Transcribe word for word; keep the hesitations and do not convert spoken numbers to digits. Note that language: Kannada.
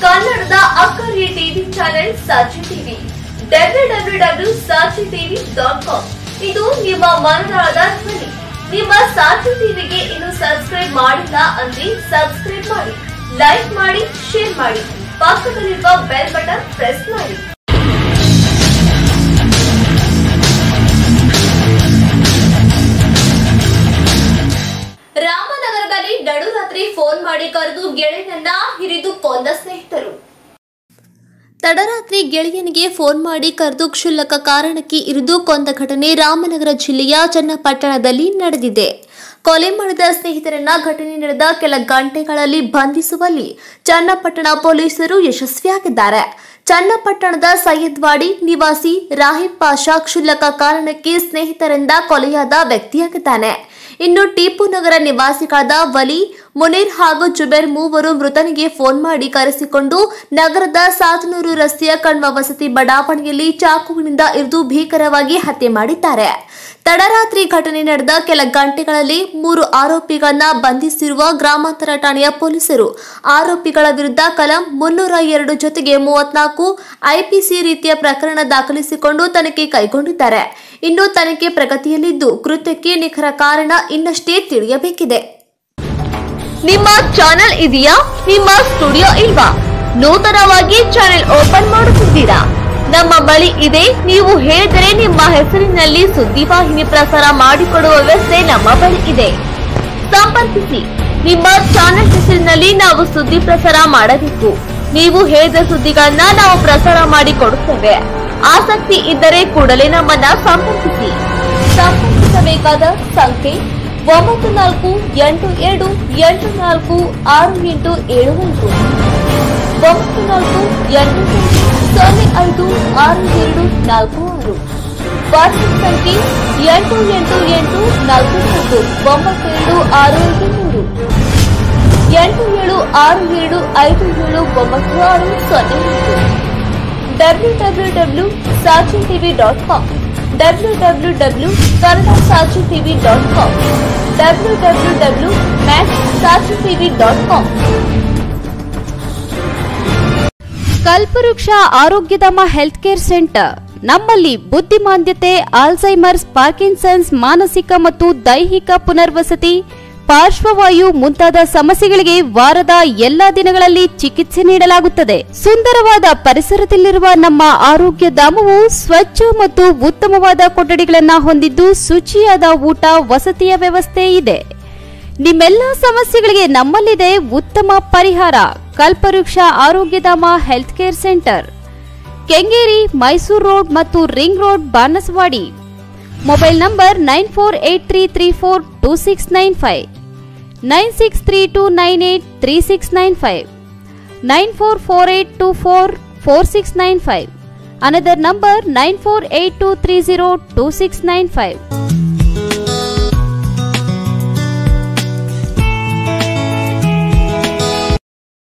ಕನ್ನಡದ ಅಕ್ಕರೆ TV channel Sakshi TV W W W dot Sakshi TV dot com ಇದು ನಿಮ್ಮ ಮನದಾಳದ ಧ್ವನಿ. ನಿಮ್ಮ ಸಾಕ್ಷಿ ಟಿವಿಗೆ ಇನ್ನು ಸಬ್ಸ್ಕ್ರೈಬ್ ಮಾಡಿಲ್ಲ ಅಂದ್ರೆ ಸಬ್ಸ್ಕ್ರೈಬ್ ಮಾಡಿ, ಲೈಕ್ ಮಾಡಿ, ಶೇರ್ ಮಾಡಿ, ಪಕ್ಕದಲ್ಲಿರುವ ಬೆಲ್ ಬಟನ್ ಪ್ರೆಸ್ ಮಾಡಿ. ರಾಮನಗರದಲ್ಲಿ ನಡುರಾತ್ರಿ ಫೋನ್ ಮಾಡಿ ಕರೆದು ಗೆಳೆಯನನ್ನ ಹಿರಿದು ಕೊಂದ ಸ್ನೇಹಿತರು. ತಡರಾತ್ರಿ ಗೆಳೆಯನಿಗೆ ಫೋನ್ ಮಾಡಿ ಕರೆದು ಕ್ಷುಲ್ಲಕ ಕಾರಣಕ್ಕೆ ಇರಿದು ಕೊಂದ ಘಟನೆ ರಾಮನಗರ ಜಿಲ್ಲೆಯ ಚನ್ನಪಟ್ಟಣದಲ್ಲಿ ನಡೆದಿದೆ. ಕೊಲೆ ಮಾಡಿದ ಸ್ನೇಹಿತರನ್ನ ಘಟನೆ ನಡೆದ ಕೆಲ ಗಂಟೆಗಳಲ್ಲಿ ಬಂಧಿಸುವಲ್ಲಿ ಚನ್ನಪಟ್ಟಣ ಪೊಲೀಸರು ಯಶಸ್ವಿಯಾಗಿದ್ದಾರೆ. ಚನ್ನಪಟ್ಟಣದ ಸೈಯದ್ವಾಡಿ ನಿವಾಸಿ ರಾಹಿಬ್ ಪಾಷಾ ಕ್ಷುಲ್ಲಕ ಕಾರಣಕ್ಕೆ ಸ್ನೇಹಿತರಿಂದ ಕೊಲೆಯಾದ ವ್ಯಕ್ತಿಯಾಗಿದ್ದಾನೆ. ಇನ್ನು ಟಿಪ್ಪು ನಗರ ನಿವಾಸಿಗಳಾದ ವಲಿ, ಮುನೀರ್ ಹಾಗೂ ಜುಬೇರ್ ಮೂವರು ಮೃತನಿಗೆ ಫೋನ್ ಮಾಡಿ ಕರೆಸಿಕೊಂಡು ನಗರದ ಸಾತನೂರು ರಸ್ತೆಯ ಕಣ್ವ ವಸತಿ ಬಡಾವಣೆಯಲ್ಲಿ ಚಾಕುವಿನಿಂದ ಇರಿದು ಭೀಕರವಾಗಿ ಹತ್ಯೆ ಮಾಡಿದ್ದಾರೆ. ತಡರಾತ್ರಿ ಘಟನೆ ನಡೆದ ಕೆಲ ಗಂಟೆಗಳಲ್ಲಿ ಮೂರು ಆರೋಪಿಗಳನ್ನ ಬಂಧಿಸಿರುವ ಗ್ರಾಮಾಂತರ ಠಾಣೆಯ ಪೊಲೀಸರು ಆರೋಪಿಗಳ ವಿರುದ್ಧ ಕಲಂ ಮುನ್ನೂರ ಎರಡು ಜೊತೆಗೆ ಮೂವತ್ನಾಲ್ಕು ಐಪಿಸಿ ರೀತಿಯ ಪ್ರಕರಣ ದಾಖಲಿಸಿಕೊಂಡು ತನಿಖೆ ಕೈಗೊಂಡಿದ್ದಾರೆ. ಇನ್ನು ತನಿಖೆ ಪ್ರಗತಿಯಲ್ಲಿದ್ದು ಕೃತ್ಯಕ್ಕೆ ನಿಖರ ಕಾರಣ ಇನ್ನಷ್ಟೇ ತಿಳಿಯಬೇಕಿದೆ. ನಿಮ್ಮ ಚಾನೆಲ್ ಇದೆಯಾ? ನಿಮ್ಮ ಸ್ಟುಡಿಯೋ ಇಲ್ವಾ? ನೂತನವಾಗಿ ಚಾನೆಲ್ ಓಪನ್ ಮಾಡುತ್ತಿದ್ದೀರಾ? ನಮ್ಮ ಬಳಿ ಇದೆ. ನೀವು ಹೇಳಿದರೆ ನಿಮ್ಮ ಹೆಸರಿನಲ್ಲಿ ಸುದ್ದಿವಾಹಿನಿ ಪ್ರಸಾರ ಮಾಡಿಕೊಡುವ ವ್ಯವಸ್ಥೆ ನಮ್ಮ ಬಳಿ ಇದೆ. ಸಂಪರ್ಕಿಸಿ. ನಿಮ್ಮ ಚಾನೆಲ್ ಹೆಸರಿನಲ್ಲಿ ನಾವು ಸುದ್ದಿ ಪ್ರಸಾರ ಮಾಡಬೇಕು. ನೀವು ಹೇಳಿದ ಸುದ್ದಿಗಳನ್ನ ನಾವು ಪ್ರಸಾರ ಮಾಡಿಕೊಡುತ್ತೇವೆ. ಆಸಕ್ತಿ ಇದ್ದರೆ ಕೂಡಲೇ ನಮ್ಮನ್ನ ಸಂಪರ್ಕಿಸಿ. ಸಂಪರ್ಕಿಸಬೇಕಾದ ಸಂಖ್ಯೆ ಒಂಬತ್ತು ನಾಲ್ಕು ಎಂಟು ಎರಡು ಎಂಟು ನಾಲ್ಕು ಆರು ಎಂಟು ಏಳು ಐದು ಒಂಬತ್ತು ನಾಲ್ಕು ಎಂಟು ಸೊನ್ನೆ ಐದು ಆರು ಎರಡು ನಾಲ್ಕು ಆರು. ವಾಟ್ಸ್ಆಪ್ ಸಂಖ್ಯೆ ಎಂಟು ಎಂಟು ಎಂಟು ನಾಲ್ಕು ನಾಲ್ಕು ಒಂಬತ್ತು ಏಳು ಆರು ಐದು ಮೂರು ಎಂಟು ಏಳು ಆರು ಏಳು ಐದು ಏಳು ಒಂಬತ್ತು ಆರು ಸೊನ್ನೆ ಐದು. W W W dot Sakshi TV dot com W W W Kannada Sakshi TV dot com W W W max Sakshi TV dot com. Kalpavriksha Arogyadhama health care centre. ನಮ್ಮಲ್ಲಿ ಬುದ್ಧಿಮಾಂದ್ಯತೆ, ಆಲ್ಝೈಮರ್ಸ್, ಪಾರ್ಕಿನ್ಸನ್ಸ್, ಮಾನಸಿಕ ಮತ್ತು ದೈಹಿಕ ಪುನರ್ವಸತಿ, ಪಾರ್ಶ್ವವಾಯು ಮುಂತಾದ ಸಮಸ್ಯೆಗಳಿಗೆ ವಾರದ ಎಲ್ಲಾ ದಿನಗಳಲ್ಲಿ ಚಿಕಿತ್ಸೆ ನೀಡಲಾಗುತ್ತದೆ. ಸುಂದರವಾದ ಪರಿಸರದಲ್ಲಿರುವ ನಮ್ಮ ಆರೋಗ್ಯ ಧಾಮವು ಸ್ವಚ್ಛ ಮತ್ತು ಉತ್ತಮವಾದ ಕೊಠಡಿಗಳನ್ನು ಹೊಂದಿದ್ದು ಶುಚಿಯಾದ ಊಟ ವಸತಿಯ ವ್ಯವಸ್ಥೆ ಇದೆ. ನಿಮ್ಮೆಲ್ಲ ಸಮಸ್ಯೆಗಳಿಗೆ ನಮ್ಮಲ್ಲಿದೆ ಉತ್ತಮ ಪರಿಹಾರ. Kalpavriksha Arogyadhama health care centre, Kengeri, Mysore road ಮತ್ತು ring road, Banaswadi. Mobile number nine four eight three three four two six nine five nine six three two nine eight three six nine five nine four four eight two four four six nine five. Another number nine four eight two three zero two six nine five.